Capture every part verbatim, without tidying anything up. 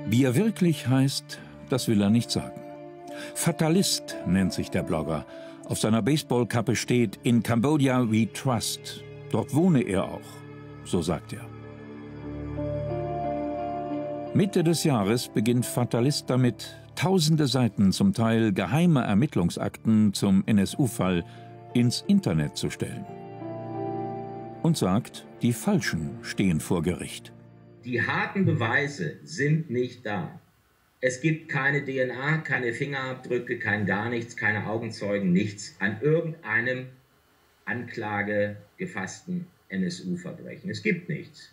Wie er wirklich heißt, das will er nicht sagen. Fatalist nennt sich der Blogger. Auf seiner Baseballkappe steht "In Cambodia we trust". Dort wohne er auch, so sagt er. Mitte des Jahres beginnt Fatalist damit, tausende Seiten, zum Teil geheime Ermittlungsakten zum N S U-Fall ins Internet zu stellen. Und sagt, die Falschen stehen vor Gericht. Die harten Beweise sind nicht da. Es gibt keine D N A, keine Fingerabdrücke, kein gar nichts, keine Augenzeugen, nichts an irgendeinem Anklage gefassten N S U-Verbrechen. Es gibt nichts.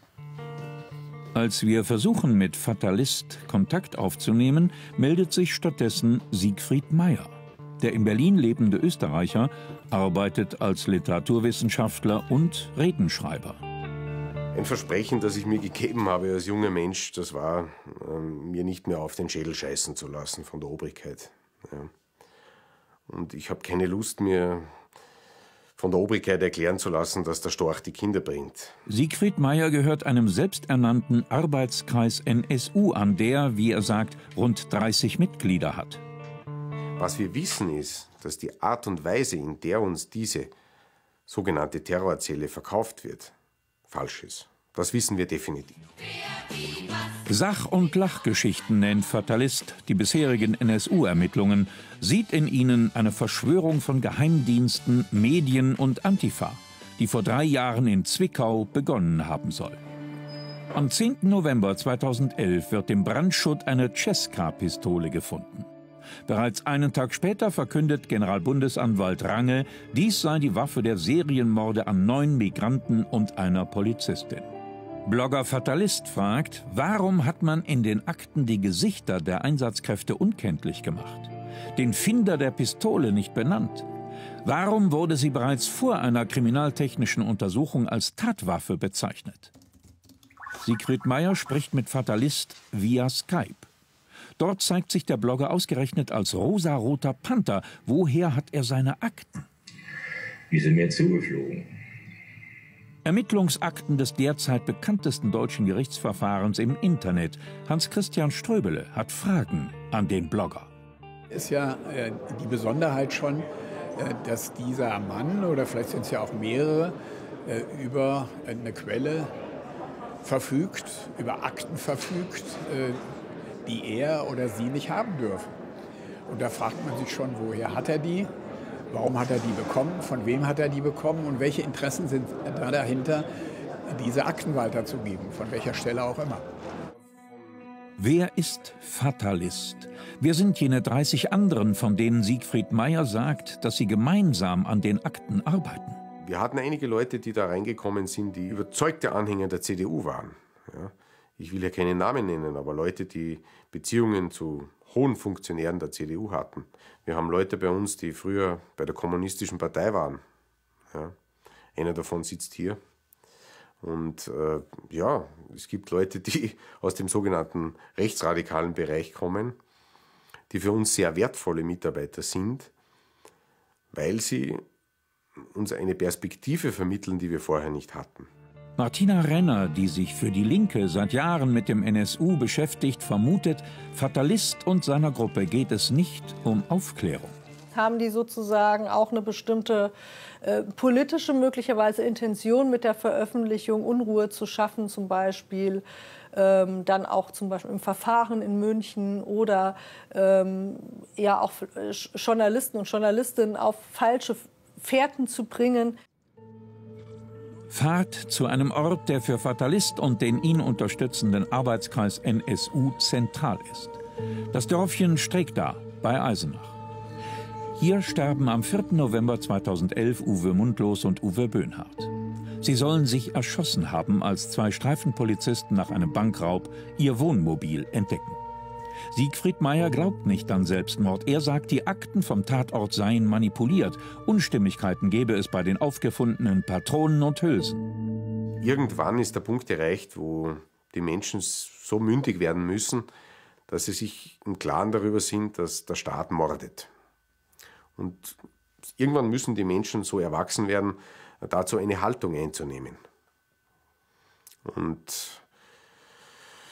Als wir versuchen, mit Fatalist Kontakt aufzunehmen, meldet sich stattdessen Siegfried Meyer. Der in Berlin lebende Österreicher arbeitet als Literaturwissenschaftler und Redenschreiber. Ein Versprechen, das ich mir gegeben habe als junger Mensch, das war, ähm, mir nicht mehr auf den Schädel scheißen zu lassen von der Obrigkeit. Ja. Und ich habe keine Lust, mir von der Obrigkeit erklären zu lassen, dass der Storch die Kinder bringt. Siegfried Meyer gehört einem selbsternannten Arbeitskreis N S U an, der, wie er sagt, rund dreißig Mitglieder hat. Was wir wissen ist, dass die Art und Weise, in der uns diese sogenannte Terrorzelle verkauft wird, falsch ist. Das wissen wir definitiv. Sach- und Lachgeschichten nennt Fatalist die bisherigen N S U-Ermittlungen, sieht in ihnen eine Verschwörung von Geheimdiensten, Medien und Antifa, die vor drei Jahren in Zwickau begonnen haben soll. Am zehnten November zweitausendelf wird im Brandschutt eine Cesca-Pistole gefunden. Bereits einen Tag später verkündet Generalbundesanwalt Range, dies sei die Waffe der Serienmorde an neun Migranten und einer Polizistin. Blogger Fatalist fragt, warum hat man in den Akten die Gesichter der Einsatzkräfte unkenntlich gemacht? Den Finder der Pistole nicht benannt? Warum wurde sie bereits vor einer kriminaltechnischen Untersuchung als Tatwaffe bezeichnet? Siegfried Meyer spricht mit Fatalist via Skype. Dort zeigt sich der Blogger ausgerechnet als rosaroter Panther. Woher hat er seine Akten? Die sind mir zugeflogen. Ermittlungsakten des derzeit bekanntesten deutschen Gerichtsverfahrens im Internet. Hans-Christian Ströbele hat Fragen an den Blogger. Ist ja äh, die Besonderheit schon, äh, dass dieser Mann, oder vielleicht sind es ja auch mehrere, äh, über eine Quelle verfügt, über Akten verfügt, äh, die er oder sie nicht haben dürfen. Und da fragt man sich schon, woher hat er die? Warum hat er die bekommen? Von wem hat er die bekommen? Und welche Interessen sind da dahinter, diese Akten weiterzugeben? Von welcher Stelle auch immer. Wer ist Fatalist? Wer sind jene dreißig anderen, von denen Siegfried Meyer sagt, dass sie gemeinsam an den Akten arbeiten? Wir hatten einige Leute, die da reingekommen sind, die überzeugte Anhänger der C D U waren. Ja. Ich will ja keine Namen nennen, aber Leute, die Beziehungen zu hohen Funktionären der C D U hatten. Wir haben Leute bei uns, die früher bei der Kommunistischen Partei waren. Ja. Einer davon sitzt hier. Und äh, ja, es gibt Leute, die aus dem sogenannten rechtsradikalen Bereich kommen, die für uns sehr wertvolle Mitarbeiter sind, weil sie uns eine Perspektive vermitteln, die wir vorher nicht hatten. Martina Renner, die sich für die Linke seit Jahren mit dem N S U beschäftigt, vermutet, Fatalist und seiner Gruppe geht es nicht um Aufklärung. Haben die sozusagen auch eine bestimmte äh, politische, möglicherweise Intention mit der Veröffentlichung, Unruhe zu schaffen, zum Beispiel ähm, dann auch zum Beispiel im Verfahren in München oder ähm, ja auch Journalisten und Journalistinnen auf falsche Fährten zu bringen. Fahrt zu einem Ort, der für Fatalist und den ihn unterstützenden Arbeitskreis N S U zentral ist. Das Dörfchen Stregda bei Eisenach. Hier sterben am vierten November zweitausendelf Uwe Mundlos und Uwe Böhnhardt. Sie sollen sich erschossen haben, als zwei Streifenpolizisten nach einem Bankraub ihr Wohnmobil entdecken. Siegfried Meyer glaubt nicht an Selbstmord. Er sagt, die Akten vom Tatort seien manipuliert. Unstimmigkeiten gäbe es bei den aufgefundenen Patronen und Hülsen. Irgendwann ist der Punkt erreicht, wo die Menschen so mündig werden müssen, dass sie sich im Klaren darüber sind, dass der Staat mordet. Und irgendwann müssen die Menschen so erwachsen werden, dazu eine Haltung einzunehmen. Und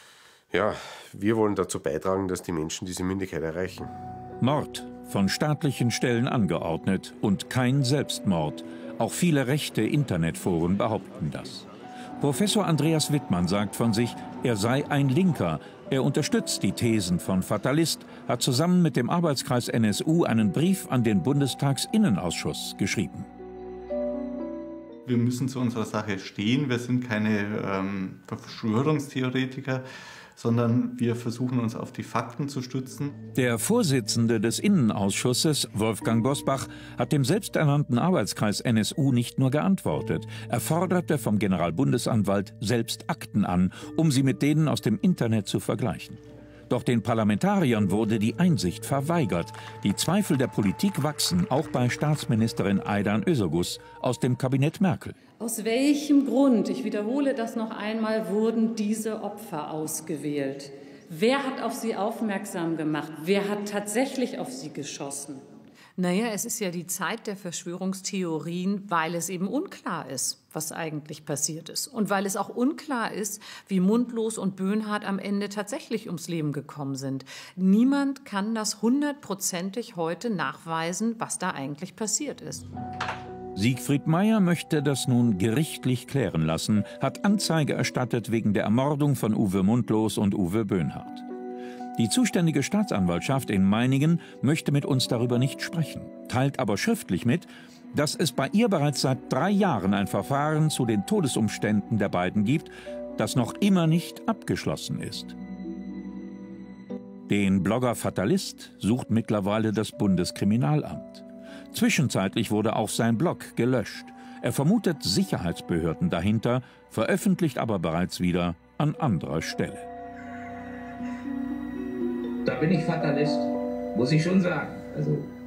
Ja, wir wollen dazu beitragen, dass die Menschen diese Mündigkeit erreichen. Mord, von staatlichen Stellen angeordnet und kein Selbstmord. Auch viele rechte Internetforen behaupten das. Professor Andreas Wittmann sagt von sich, er sei ein Linker. Er unterstützt die Thesen von Fatalist, hat zusammen mit dem Arbeitskreis N S U einen Brief an den Bundestagsinnenausschuss geschrieben. Wir müssen zu unserer Sache stehen. Wir sind keine ähm, Verschwörungstheoretiker, sondern wir versuchen uns auf die Fakten zu stützen. Der Vorsitzende des Innenausschusses, Wolfgang Bosbach, hat dem selbsternannten Arbeitskreis N S U nicht nur geantwortet. Er forderte vom Generalbundesanwalt selbst Akten an, um sie mit denen aus dem Internet zu vergleichen. Doch den Parlamentariern wurde die Einsicht verweigert. Die Zweifel der Politik wachsen, auch bei Staatsministerin Aydan Özergus aus dem Kabinett Merkel. Aus welchem Grund, ich wiederhole das noch einmal, wurden diese Opfer ausgewählt? Wer hat auf sie aufmerksam gemacht? Wer hat tatsächlich auf sie geschossen? Naja, es ist ja die Zeit der Verschwörungstheorien, weil es eben unklar ist, was eigentlich passiert ist. Und weil es auch unklar ist, wie Mundlos und Böhnhardt am Ende tatsächlich ums Leben gekommen sind. Niemand kann das hundertprozentig heute nachweisen, was da eigentlich passiert ist. Siegfried Meyer möchte das nun gerichtlich klären lassen, hat Anzeige erstattet wegen der Ermordung von Uwe Mundlos und Uwe Böhnhardt. Die zuständige Staatsanwaltschaft in Meiningen möchte mit uns darüber nicht sprechen, teilt aber schriftlich mit, dass es bei ihr bereits seit drei Jahren ein Verfahren zu den Todesumständen der beiden gibt, das noch immer nicht abgeschlossen ist. Den Blogger Fatalist sucht mittlerweile das Bundeskriminalamt. Zwischenzeitlich wurde auch sein Blog gelöscht. Er vermutet Sicherheitsbehörden dahinter, veröffentlicht aber bereits wieder an anderer Stelle. Da bin ich Fatalist, muss ich schon sagen. Also